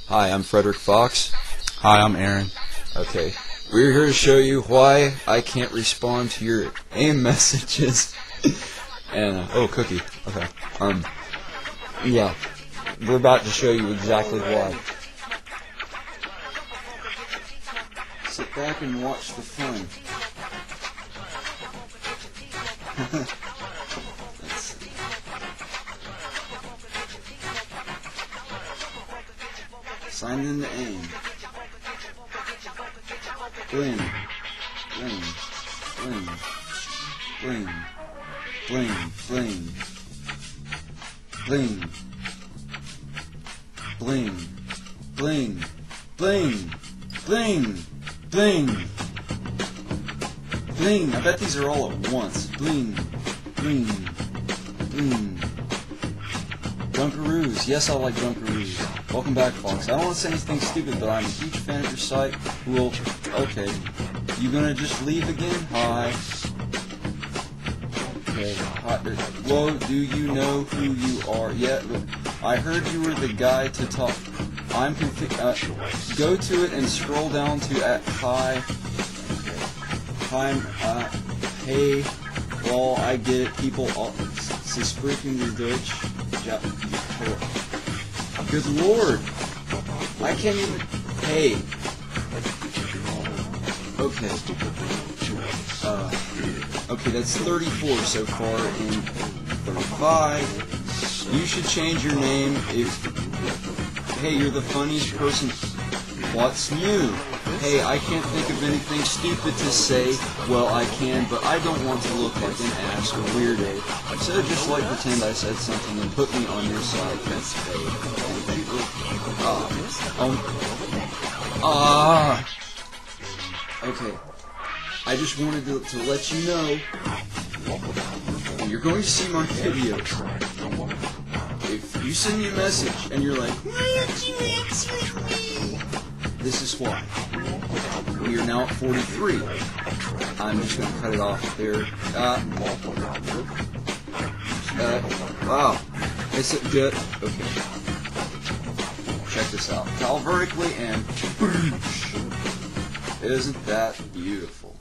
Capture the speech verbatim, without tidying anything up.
Hi, I'm Frederick Fox. Hi, I'm Aaron. Okay, we're here to show you why I can't respond to your AIM messages. and, uh, oh, cookie. Okay. Um, yeah, we're about to show you exactly why. Sit back and watch the fun. Let's see. Sign in to AIM. Bling, bling, bling, bling, bling, bling, bling, bling, bling, bling, bling, bling, bling. I bet these are all at once. Bling, bling, bling. Dunkaroos. Yes, I like Dunkaroos. Welcome back, Fox. I don't want to say anything stupid, but I'm a huge fan of your site. Well, okay. You gonna just leave again? Hi. Okay. Hi. Whoa, do you know who you are? Yeah, I heard you were the guy to talk. I'm confused. Uh, go to it and scroll down to at hi. Hi. Uh, hey. Well, I get it. People. Sie sprechen die Deutsch. Ja. Good Lord. I can't even. Hey. Okay. Uh, okay, that's thirty-four so far in thirty-five. You should change your name if... Hey, you're the funniest person. What's new? Hey, I can't think of anything stupid to say. Well, I can, but I don't want to look like an ass or weirdo. So just like pretend I said something and put me on your side. That's fake. Ah. Um. Ah. Okay. I just wanted to, to let you know, you're going to see my video. If you send me a message and you're like, why aren't you answering me? This is why. We are now at forty-three. I'm just going to cut it off there. Uh, uh, wow. Is it good? Okay. Check this out. Towel vertically and... Isn't that beautiful?